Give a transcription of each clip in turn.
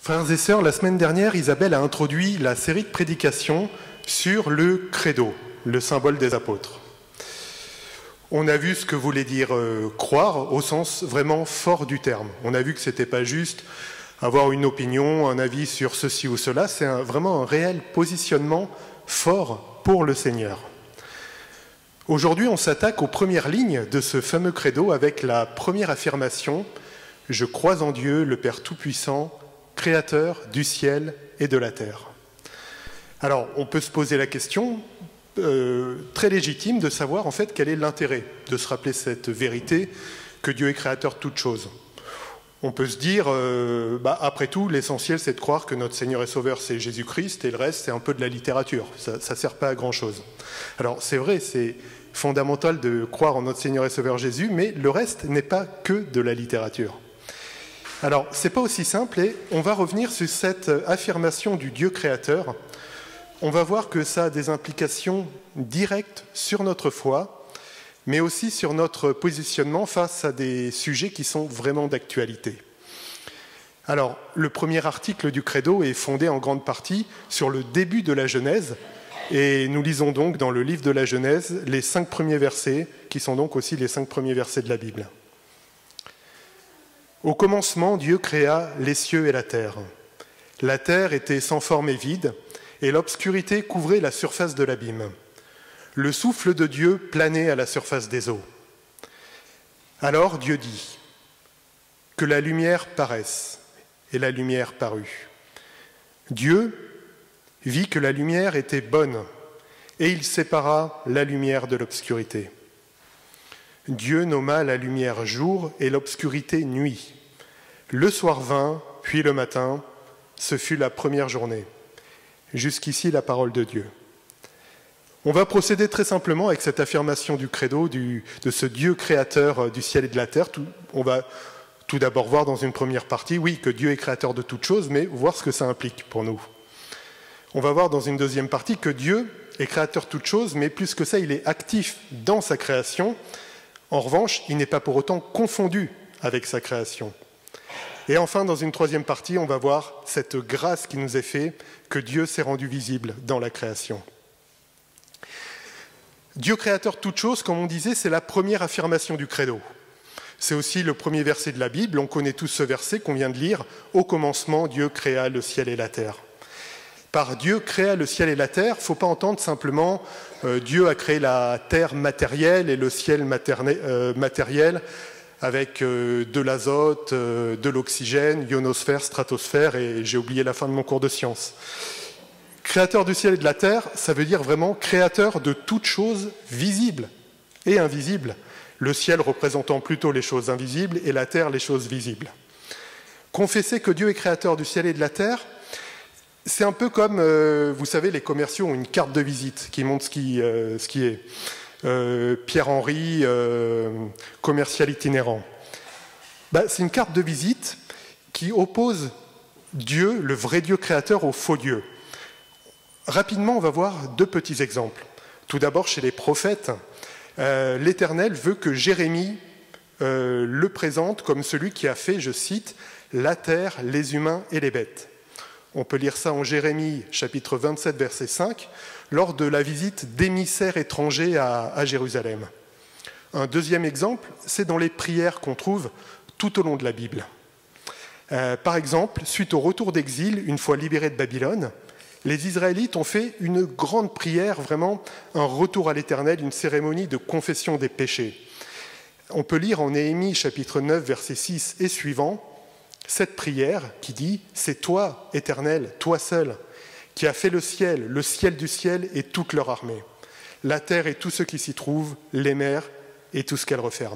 Frères et sœurs, la semaine dernière, Isabelle a introduit la série de prédications sur le credo, le symbole des apôtres. On a vu ce que voulait dire croire au sens vraiment fort du terme. On a vu que ce n'était pas juste avoir une opinion, un avis sur ceci ou cela, c'est vraiment un réel positionnement fort pour le Seigneur. Aujourd'hui, on s'attaque aux premières lignes de ce fameux credo avec la première affirmation « Je crois en Dieu, le Père Tout-Puissant, Créateur du ciel et de la terre ». Alors, on peut se poser la question très légitime de savoir en fait quel est l'intérêt de se rappeler cette vérité que Dieu est créateur de toutes choses. On peut se dire, après tout, l'essentiel c'est de croire que notre Seigneur et Sauveur c'est Jésus-Christ et le reste c'est un peu de la littérature, ça ne sert pas à grand-chose. Alors c'est vrai, c'est fondamental de croire en notre Seigneur et Sauveur Jésus, mais le reste n'est pas que de la littérature. Alors c'est pas aussi simple et on va revenir sur cette affirmation du Dieu créateur. On va voir que ça a des implications directes sur notre foi, mais aussi sur notre positionnement face à des sujets qui sont vraiment d'actualité. Alors, le premier article du Credo est fondé en grande partie sur le début de la Genèse, et nous lisons donc dans le livre de la Genèse les 5 premiers versets, qui sont donc aussi les 5 premiers versets de la Bible. Au commencement, Dieu créa les cieux et la terre. La terre était sans forme et vide, et l'obscurité couvrait la surface de l'abîme. Le souffle de Dieu planait à la surface des eaux. Alors Dieu dit « Que la lumière paraisse », et la lumière parut. Dieu vit que la lumière était bonne, et il sépara la lumière de l'obscurité. Dieu nomma la lumière jour et l'obscurité nuit. Le soir vint, puis le matin, ce fut la première journée. Jusqu'ici, la parole de Dieu. On va procéder très simplement avec cette affirmation du credo, de ce Dieu créateur du ciel et de la terre. On va tout d'abord voir dans une première partie, oui, que Dieu est créateur de toutes choses, mais voir ce que ça implique pour nous. On va voir dans une deuxième partie que Dieu est créateur de toutes choses, mais plus que ça, il est actif dans sa création. En revanche, il n'est pas pour autant confondu avec sa création. Et enfin, dans une troisième partie, on va voir cette grâce qui nous est faite, que Dieu s'est rendu visible dans la création. Dieu créateur de toutes choses, comme on disait, c'est la première affirmation du credo. C'est aussi le premier verset de la Bible, on connaît tous ce verset qu'on vient de lire. Au commencement, Dieu créa le ciel et la terre. Par Dieu créa le ciel et la terre, il ne faut pas entendre simplement Dieu a créé la terre matérielle et le ciel matériel, avec de l'azote, de l'oxygène, ionosphère, stratosphère, et j'ai oublié la fin de mon cours de sciences. Créateur du ciel et de la terre, ça veut dire vraiment créateur de toutes choses visibles et invisibles. Le ciel représentant plutôt les choses invisibles et la terre les choses visibles. Confesser que Dieu est créateur du ciel et de la terre, c'est un peu comme, vous savez, les commerciaux ont une carte de visite qui montre ce qui est. Pierre-Henri, commercial itinérant. C'est une carte de visite qui oppose Dieu, le vrai Dieu créateur, au faux Dieu. Rapidement, on va voir 2 petits exemples. Tout d'abord, chez les prophètes, l'Éternel veut que Jérémie le présente comme celui qui a fait, je cite, « la terre, les humains et les bêtes ». On peut lire ça en Jérémie, chapitre 27, verset 5, lors de la visite d'émissaires étrangers à Jérusalem. Un deuxième exemple, c'est dans les prières qu'on trouve tout au long de la Bible. Par exemple, suite au retour d'exil, une fois libérés de Babylone, les Israélites ont fait une grande prière, vraiment un retour à l'Éternel, une cérémonie de confession des péchés. On peut lire en Néhémie, chapitre 9, verset 6 et suivant, cette prière qui dit « C'est toi, Éternel, toi seul, qui as fait le ciel du ciel et toute leur armée, la terre et tout ce qui s'y trouve, les mers et tout ce qu'elles referment. »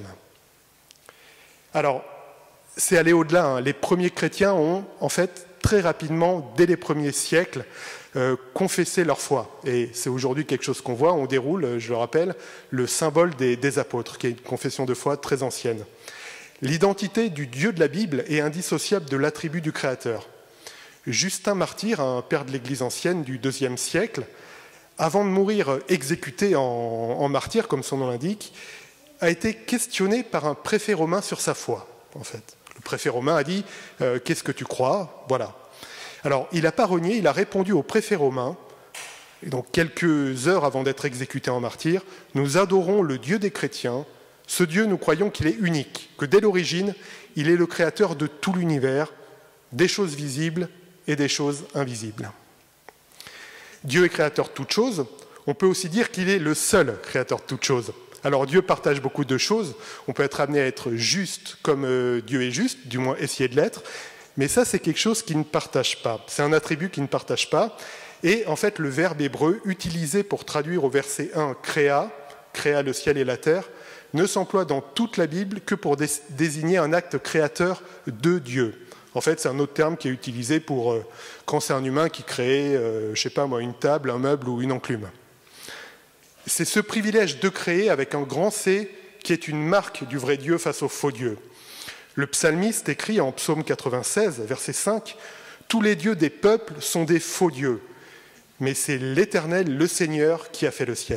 Alors, c'est aller au-delà. Hein. Les premiers chrétiens ont, en fait, très rapidement, dès les premiers siècles, confessé leur foi. Et c'est aujourd'hui quelque chose qu'on voit. On déroule, je le rappelle, le symbole des apôtres, qui est une confession de foi très ancienne. L'identité du Dieu de la Bible est indissociable de l'attribut du Créateur. Justin Martyr, un père de l'Église ancienne du IIe siècle, avant de mourir exécuté en martyr, comme son nom l'indique, a été questionné par un préfet romain sur sa foi, en fait. Le préfet romain a dit « Qu'est-ce que tu crois ?» Voilà. Alors, il n'a pas renié, il a répondu au préfet romain, et donc quelques heures avant d'être exécuté en martyr, « Nous adorons le Dieu des chrétiens. Ce Dieu, nous croyons qu'il est unique, que dès l'origine, il est le créateur de tout l'univers, des choses visibles et des choses invisibles. » Dieu est créateur de toutes choses. On peut aussi dire qu'il est le seul créateur de toutes choses. Alors Dieu partage beaucoup de choses. On peut être amené à être juste comme Dieu est juste, du moins essayer de l'être. Mais ça, c'est quelque chose qu'il ne partage pas. C'est un attribut qu'il ne partage pas. Et en fait, le verbe hébreu utilisé pour traduire au verset 1 « créa », créa le ciel et la terre, ne s'emploie dans toute la Bible que pour désigner un acte créateur de Dieu. En fait, c'est un autre terme qui est utilisé pour quand c'est un humain qui crée, je sais pas moi, une table, un meuble ou une enclume. C'est ce privilège de créer avec un grand C qui est une marque du vrai Dieu face au faux Dieu. Le psalmiste écrit en psaume 96, verset 5, « Tous les dieux des peuples sont des faux dieux, mais c'est l'Éternel, le Seigneur, qui a fait le ciel. »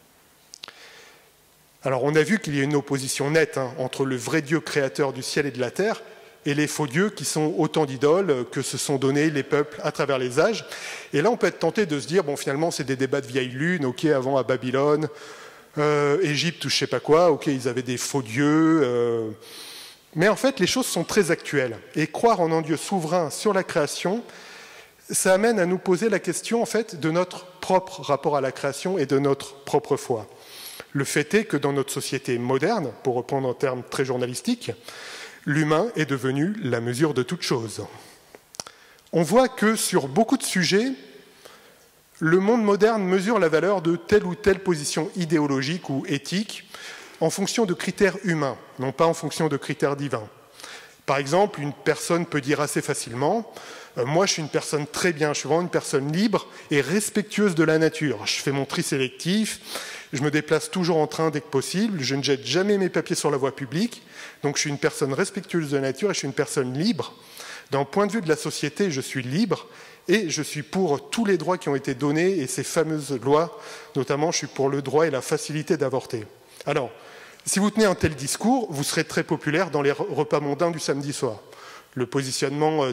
Alors on a vu qu'il y a une opposition nette entre le vrai Dieu créateur du ciel et de la terre et les faux dieux qui sont autant d'idoles que se sont donnés les peuples à travers les âges. Et là on peut être tenté de se dire, bon finalement c'est des débats de vieille lune, ok avant à Babylone, Égypte ou je sais pas quoi, ok ils avaient des faux dieux, mais en fait les choses sont très actuelles. Et croire en un Dieu souverain sur la création, ça amène à nous poser la question en fait de notre propre rapport à la création et de notre propre foi. Le fait est que dans notre société moderne, pour reprendre un terme très journalistique, l'humain est devenu la mesure de toute chose. On voit que sur beaucoup de sujets, le monde moderne mesure la valeur de telle ou telle position idéologique ou éthique en fonction de critères humains, non pas en fonction de critères divins. Par exemple, une personne peut dire assez facilement « Moi, je suis une personne très bien, je suis vraiment une personne libre et respectueuse de la nature. Je fais mon tri sélectif, je me déplace toujours en train dès que possible, je ne jette jamais mes papiers sur la voie publique, donc je suis une personne respectueuse de la nature et je suis une personne libre. D'un point de vue de la société, je suis libre et je suis pour tous les droits qui ont été donnés et ces fameuses lois, notamment je suis pour le droit et la facilité d'avorter. » Alors, si vous tenez un tel discours, vous serez très populaire dans les repas mondains du samedi soir. Le positionnement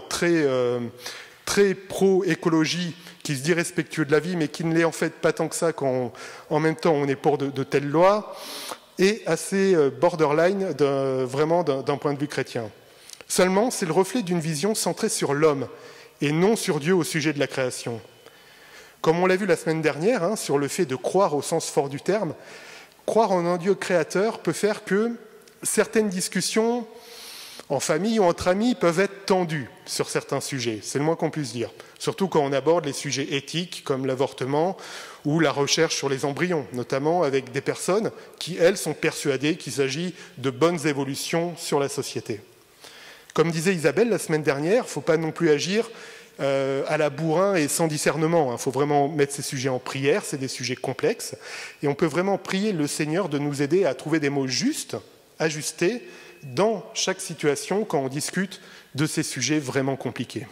très pro-écologie, qui se dit respectueux de la vie, mais qui ne l'est en fait pas tant que ça quand en même temps on est pour de telles lois, est assez borderline vraiment d'un point de vue chrétien. Seulement, c'est le reflet d'une vision centrée sur l'homme et non sur Dieu au sujet de la création. Comme on l'a vu la semaine dernière, sur le fait de croire au sens fort du terme, croire en un Dieu créateur peut faire que certaines discussions en famille ou entre amis peuvent être tendues sur certains sujets, c'est le moins qu'on puisse dire. Surtout quand on aborde les sujets éthiques comme l'avortement ou la recherche sur les embryons, notamment avec des personnes qui, elles, sont persuadées qu'il s'agit de bonnes évolutions sur la société. Comme disait Isabelle la semaine dernière, il ne faut pas non plus agir à la bourrin et sans discernement. Il faut vraiment mettre ces sujets en prière, c'est des sujets complexes. Et on peut vraiment prier le Seigneur de nous aider à trouver des mots justes, ajustés, dans chaque situation quand on discute de ces sujets vraiment compliqués.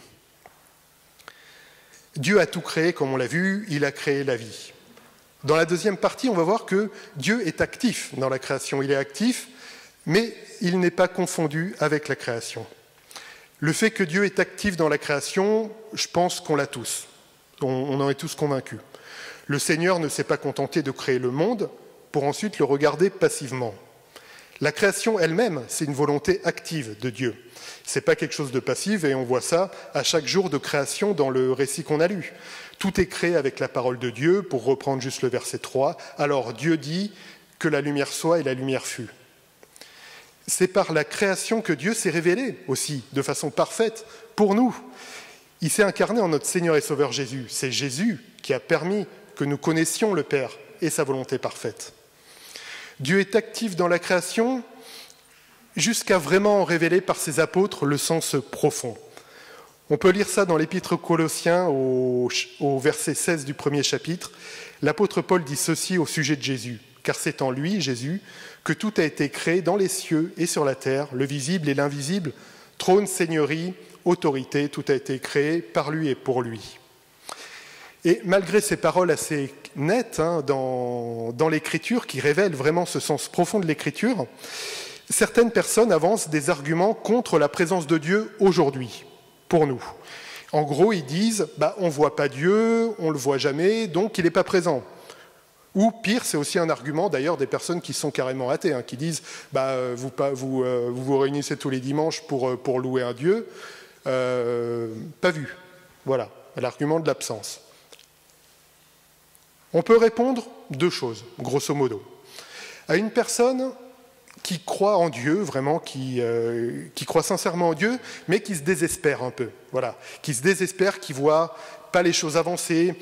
Dieu a tout créé, comme on l'a vu, il a créé la vie. Dans la deuxième partie, on va voir que Dieu est actif dans la création. Il est actif, mais il n'est pas confondu avec la création. Le fait que Dieu est actif dans la création, je pense qu'on l'a tous. On en est tous convaincus. Le Seigneur ne s'est pas contenté de créer le monde pour ensuite le regarder passivement. La création elle-même, c'est une volonté active de Dieu. Ce n'est pas quelque chose de passif et on voit ça à chaque jour de création dans le récit qu'on a lu. Tout est créé avec la parole de Dieu, pour reprendre juste le verset 3. Alors Dieu dit que la lumière soit et la lumière fut. C'est par la création que Dieu s'est révélé aussi, de façon parfaite, pour nous. Il s'est incarné en notre Seigneur et Sauveur Jésus. C'est Jésus qui a permis que nous connaissions le Père et sa volonté parfaite. Dieu est actif dans la création jusqu'à vraiment en révéler par ses apôtres le sens profond. On peut lire ça dans l'épître aux Colossiens au verset 16 du premier chapitre. L'apôtre Paul dit ceci au sujet de Jésus. « Car c'est en lui, Jésus, que tout a été créé dans les cieux et sur la terre, le visible et l'invisible, trône, seigneurie, autorité, tout a été créé par lui et pour lui. » Et malgré ces paroles assez nettes dans l'Écriture, qui révèlent vraiment ce sens profond de l'Écriture, certaines personnes avancent des arguments contre la présence de Dieu aujourd'hui, pour nous. En gros, ils disent on ne voit pas Dieu, on ne le voit jamais, donc il n'est pas présent. Ou pire, c'est aussi un argument d'ailleurs des personnes qui sont carrément athées, qui disent vous réunissez tous les dimanches pour louer un Dieu, pas vu. Voilà, l'argument de l'absence. On peut répondre deux choses, grosso modo. À une personne qui croit en Dieu, vraiment, qui croit sincèrement en Dieu, mais qui se désespère un peu, voilà, qui se désespère, qui ne voit pas les choses avancer,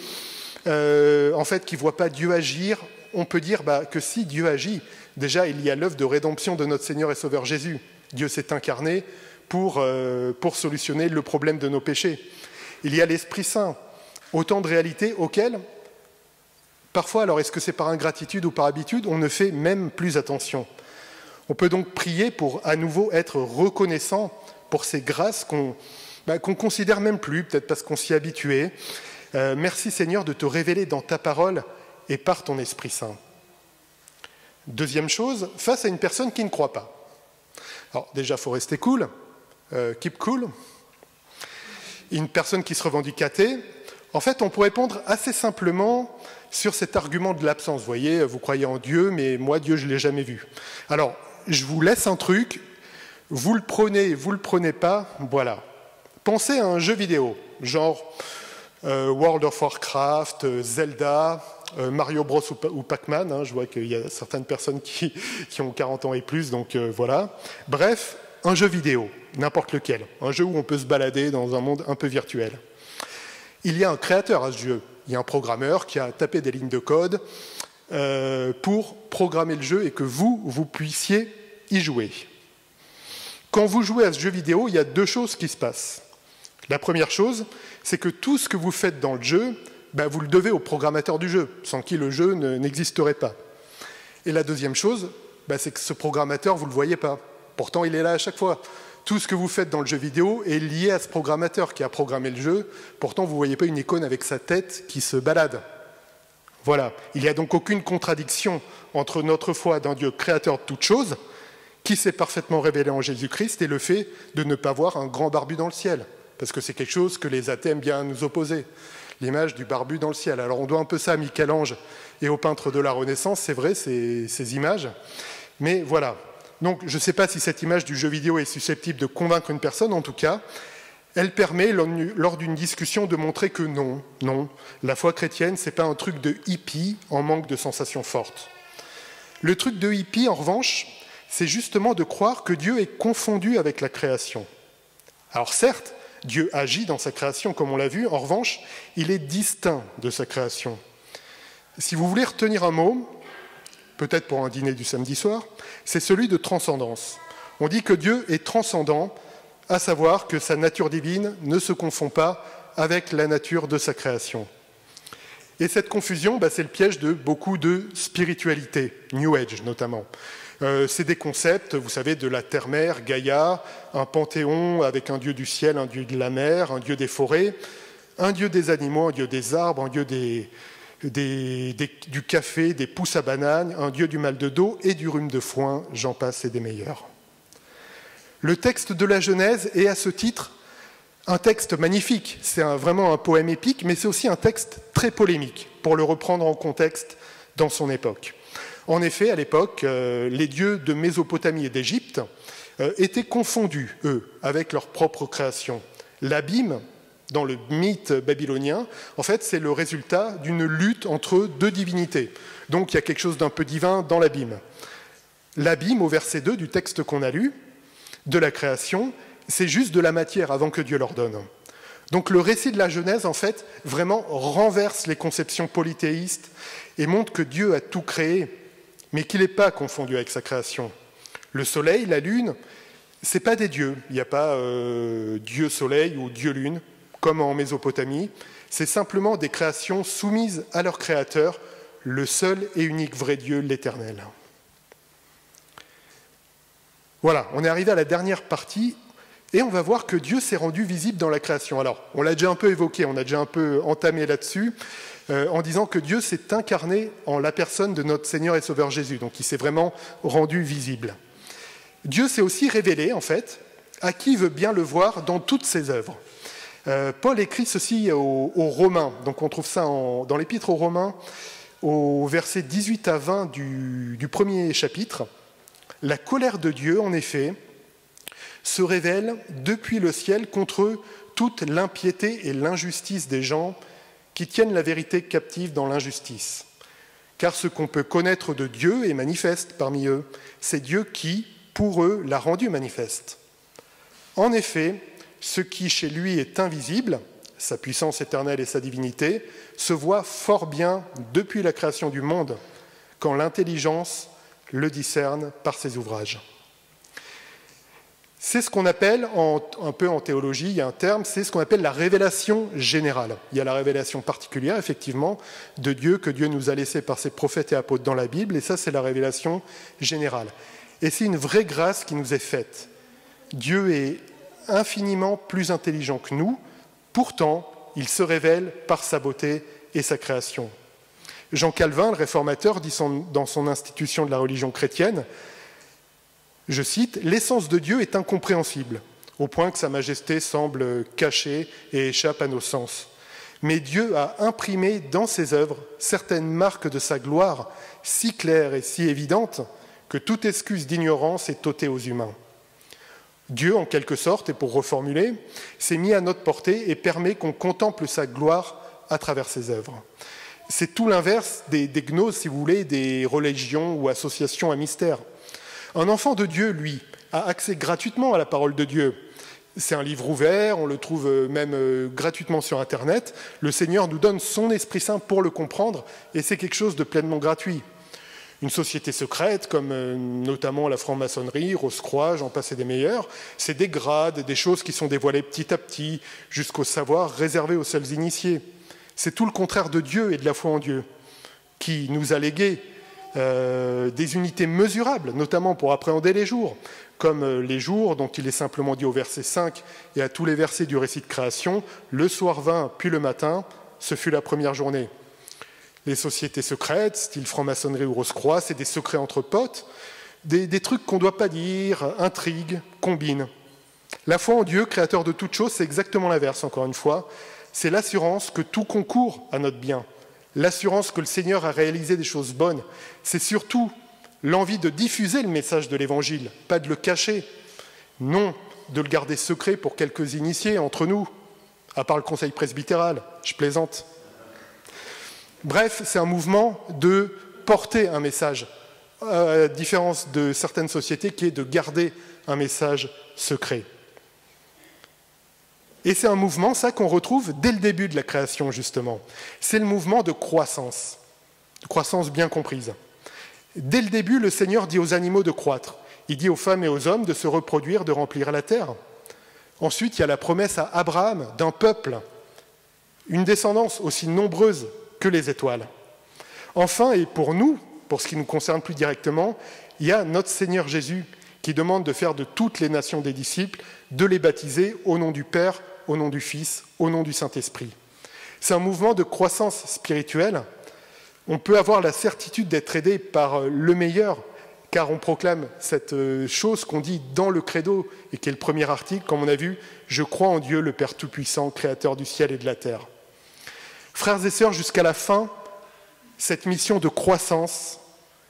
en fait, qui ne voit pas Dieu agir. On peut dire que si Dieu agit, déjà, il y a l'œuvre de rédemption de notre Seigneur et Sauveur Jésus. Dieu s'est incarné pour solutionner le problème de nos péchés. Il y a l'Esprit Saint, autant de réalités auxquelles, parfois, alors est-ce que c'est par ingratitude ou par habitude, on ne fait même plus attention. On peut donc prier pour à nouveau être reconnaissant pour ces grâces qu'on considère même plus, peut-être parce qu'on s'y est habitué. Merci Seigneur de te révéler dans ta parole et par ton Esprit Saint. Deuxième chose, face à une personne qui ne croit pas. Alors déjà, il faut rester cool, keep cool. Une personne qui se revendique athée, en fait, on pourrait répondre assez simplement sur cet argument de l'absence. Vous voyez, vous croyez en Dieu, mais moi, Dieu, je ne l'ai jamais vu. Alors, je vous laisse un truc, vous le prenez pas, voilà. Pensez à un jeu vidéo, genre World of Warcraft, Zelda, Mario Bros ou Pac-Man, je vois qu'il y a certaines personnes qui ont 40 ans et plus, donc voilà. Bref, un jeu vidéo, n'importe lequel, un jeu où on peut se balader dans un monde un peu virtuel. Il y a un créateur à ce jeu, il y a un programmeur qui a tapé des lignes de code pour programmer le jeu et que vous puissiez y jouer. Quand vous jouez à ce jeu vidéo, il y a deux choses qui se passent. La première chose, c'est que tout ce que vous faites dans le jeu, vous le devez au programmateur du jeu, sans qui le jeu n'existerait pas. Et la deuxième chose, c'est que ce programmateur, vous ne le voyez pas. Pourtant, il est là à chaque fois. Tout ce que vous faites dans le jeu vidéo est lié à ce programmateur qui a programmé le jeu. Pourtant, vous ne voyez pas une icône avec sa tête qui se balade. Voilà. Il n'y a donc aucune contradiction entre notre foi d'un Dieu créateur de toutes choses, qui s'est parfaitement révélé en Jésus-Christ, et le fait de ne pas voir un grand barbu dans le ciel. Parce que c'est quelque chose que les athées aiment bien nous opposer. L'image du barbu dans le ciel. Alors on doit un peu ça à Michel-Ange et aux peintres de la Renaissance, c'est vrai, ces images. Mais voilà. Donc je ne sais pas si cette image du jeu vidéo est susceptible de convaincre une personne, en tout cas, elle permet, lors d'une discussion, de montrer que non, la foi chrétienne, ce n'est pas un truc de hippie en manque de sensations fortes. Le truc de hippie, en revanche, c'est justement de croire que Dieu est confondu avec la création. Alors certes, Dieu agit dans sa création, comme on l'a vu, en revanche, il est distinct de sa création. Si vous voulez retenir un mot, peut-être pour un dîner du samedi soir, c'est celui de transcendance. On dit que Dieu est transcendant, à savoir que sa nature divine ne se confond pas avec la nature de sa création. Et cette confusion, c'est le piège de beaucoup de spiritualité, New Age notamment. C'est des concepts, vous savez, de la terre-mère, Gaïa, un panthéon avec un dieu du ciel, un dieu de la mer, un dieu des forêts, un dieu des animaux, un dieu des arbres, un dieu du café, des pousses à bananes, un dieu du mal de dos et du rhume de foin, j'en passe et des meilleurs. Le texte de la Genèse est à ce titre un texte magnifique, c'est vraiment un poème épique, mais c'est aussi un texte très polémique, pour le reprendre en contexte dans son époque. En effet, à l'époque, les dieux de Mésopotamie et d'Égypte étaient confondus, eux, avec leur propre création. L'abîme, dans le mythe babylonien, en fait, c'est le résultat d'une lutte entre deux divinités. Donc, il y a quelque chose d'un peu divin dans l'abîme. L'abîme, au verset 2 du texte qu'on a lu, de la création, c'est juste de la matière avant que Dieu l'ordonne. Donc, le récit de la Genèse, en fait, vraiment renverse les conceptions polythéistes et montre que Dieu a tout créé, mais qu'il n'est pas confondu avec sa création. Le soleil, la lune, ce n'est pas des dieux. Il n'y a pas Dieu soleil ou Dieu lune, comme en Mésopotamie. C'est simplement des créations soumises à leur créateur, le seul et unique vrai Dieu, l'Éternel. Voilà, on est arrivé à la dernière partie, et on va voir que Dieu s'est rendu visible dans la création. Alors, on l'a déjà un peu évoqué, on a déjà un peu entamé là-dessus, en disant que Dieu s'est incarné en la personne de notre Seigneur et Sauveur Jésus, donc il s'est vraiment rendu visible. Dieu s'est aussi révélé, en fait, à qui veut bien le voir dans toutes ses œuvres. Paul écrit ceci aux Romains. Donc on trouve ça dans l'Épître aux Romains, au verset 18 à 20 du premier chapitre. « La colère de Dieu, en effet, se révèle depuis le ciel contre toute l'impiété et l'injustice des gens qui tiennent la vérité captive dans l'injustice. Car ce qu'on peut connaître de Dieu est manifeste parmi eux. C'est Dieu qui, pour eux, l'a rendu manifeste. En effet, ce qui chez lui est invisible, sa puissance éternelle et sa divinité, se voit fort bien depuis la création du monde, quand l'intelligence le discerne par ses ouvrages. » C'est ce qu'on appelle, un peu en théologie, il y a un terme, c'est ce qu'on appelle la révélation générale. Il y a la révélation particulière, effectivement, de Dieu, que Dieu nous a laissé par ses prophètes et apôtres dans la Bible, et ça, c'est la révélation générale. Et c'est une vraie grâce qui nous est faite. Dieu est infiniment plus intelligent que nous, pourtant, il se révèle par sa beauté et sa création. Jean Calvin, le réformateur, dit dans son Institution de la religion chrétienne, je cite, « L'essence de Dieu est incompréhensible, au point que sa majesté semble cachée et échappe à nos sens. Mais Dieu a imprimé dans ses œuvres certaines marques de sa gloire si claires et si évidentes que toute excuse d'ignorance est ôtée aux humains. Dieu, en quelque sorte, et pour reformuler, s'est mis à notre portée et permet qu'on contemple sa gloire à travers ses œuvres. » C'est tout l'inverse des gnoses, si vous voulez, des religions ou associations à mystère. Un enfant de Dieu, lui, a accès gratuitement à la parole de Dieu. C'est un livre ouvert, on le trouve même gratuitement sur Internet. Le Seigneur nous donne son Esprit Saint pour le comprendre, et c'est quelque chose de pleinement gratuit. Une société secrète, comme notamment la franc-maçonnerie, Rose-Croix, j'en passe et des meilleurs, c'est des grades, des choses qui sont dévoilées petit à petit, jusqu'au savoir réservé aux seuls initiés. C'est tout le contraire de Dieu et de la foi en Dieu, qui nous a légué des unités mesurables, notamment pour appréhender les jours, comme les jours dont il est simplement dit au verset 5 et à tous les versets du récit de création, le soir vint, puis le matin, ce fut la première journée. Les sociétés secrètes, style franc-maçonnerie ou Rose-Croix, c'est des secrets entre potes, des trucs qu'on ne doit pas dire, intrigues, combines. La foi en Dieu, créateur de toutes choses, c'est exactement l'inverse, encore une fois. C'est l'assurance que tout concourt à notre bien. L'assurance que le Seigneur a réalisé des choses bonnes. C'est surtout l'envie de diffuser le message de l'Évangile, pas de le cacher. Non, de le garder secret pour quelques initiés entre nous, à part le conseil presbytéral, je plaisante. Bref, c'est un mouvement de porter un message, à la différence de certaines sociétés qui est de garder un message secret. Et c'est un mouvement, ça, qu'on retrouve dès le début de la création, justement. C'est le mouvement de croissance bien comprise. Dès le début, le Seigneur dit aux animaux de croître. Il dit aux femmes et aux hommes de se reproduire, de remplir la terre. Ensuite, il y a la promesse à Abraham d'un peuple, une descendance aussi nombreuse que les étoiles. Enfin, et pour nous, pour ce qui nous concerne plus directement, il y a notre Seigneur Jésus qui demande de faire de toutes les nations des disciples, de les baptiser au nom du Père, au nom du Fils, au nom du Saint-Esprit. C'est un mouvement de croissance spirituelle. On peut avoir la certitude d'être aidé par le meilleur, car on proclame cette chose qu'on dit dans le credo, et qui est le premier article, comme on a vu, « Je crois en Dieu, le Père Tout-Puissant, Créateur du ciel et de la terre ». Frères et sœurs, jusqu'à la fin, cette mission de croissance,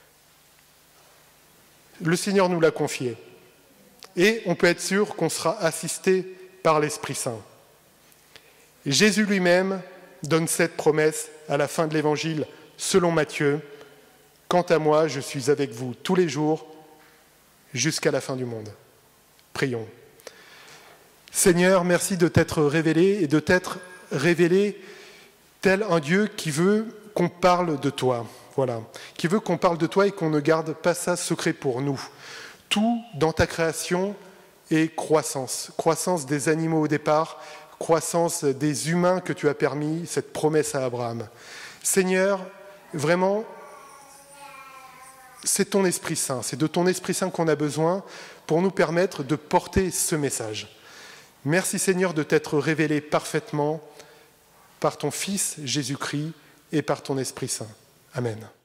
le Seigneur nous l'a confiée. Et on peut être sûr qu'on sera assisté par l'Esprit Saint. Jésus lui-même donne cette promesse à la fin de l'Évangile selon Matthieu. « Quant à moi, je suis avec vous tous les jours jusqu'à la fin du monde. » Prions. Seigneur, merci de t'être révélé et de t'être révélé tel un Dieu qui veut qu'on parle de toi. Voilà, qui veut qu'on parle de toi et qu'on ne garde pas ça secret pour nous. Tout dans ta création est croissance. Croissance des animaux au départ, croissance des humains que tu as permis, cette promesse à Abraham. Seigneur, vraiment, c'est ton Esprit Saint, c'est de ton Esprit Saint qu'on a besoin pour nous permettre de porter ce message. Merci Seigneur de t'être révélé parfaitement par ton Fils Jésus-Christ et par ton Esprit Saint. Amen.